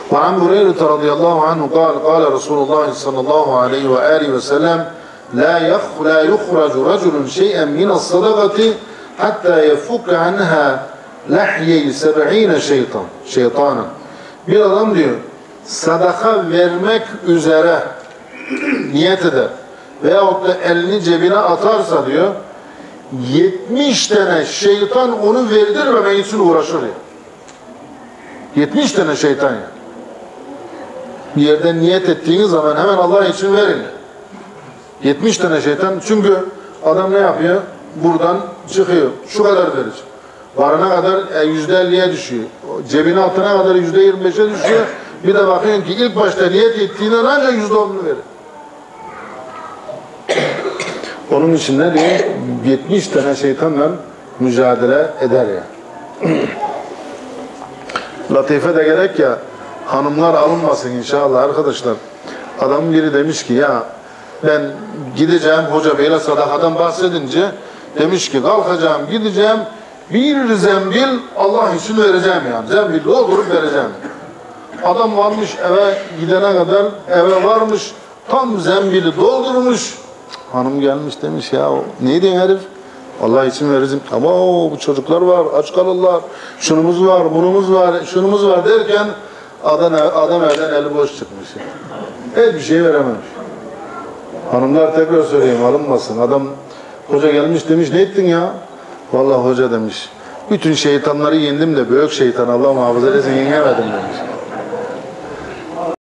وعن هريرة رضي الله عنه قال قال رسول الله صلى الله عليه وآله وسلم لا يخرج رجل شيئا من الصدقة حتى يفك عنها لحيي 70 şeytana. Bir adam diyor sadaka vermek üzere niyet eder veyahut da elini cebine atarsa diyor 70 tane şeytan onu verdirmemek için uğraşır ya. 70 tane şeytan ya. Bir yerden niyet ettiğiniz zaman hemen Allah için verin. 70 tane şeytan, çünkü adam ne yapıyor? Buradan çıkıyor. Şu kadar verecek. Varına kadar %50'ye düşüyor. Cebine altına kadar %25'e düşüyor. Bir de bakıyorsun ki ilk başta niyet ettiğinden ancak %10'unu verir. Onun için ne diyor? 70 tane şeytanla mücadele eder ya. Latife de gerek ya, hanımlar alınmasın inşallah arkadaşlar. Adam biri demiş ki ya ben gideceğim, hoca beyle sadakadan bahsedince demiş ki kalkacağım gideceğim bir zembil Allah için vereceğim yani. Zembil doldurup vereceğim. Adam varmış eve gidene kadar eve varmış tam zembili doldurmuş. Hanım gelmiş demiş ya ne diyorsun herif? Allah için vereceğim. Ama bu çocuklar var, aç kalırlar. Şunumuz var, bunumuz var, şunumuz var derken adam evden eli boş çıkmış. Hiçbir şey verememiş. Hanımlar tekrar söyleyeyim alınmasın. Adam hoca gelmiş demiş ne ettin ya? Vallahi hoca demiş bütün şeytanları yendim de büyük şeytan Allah muhafaza etsin yenemedim demiş.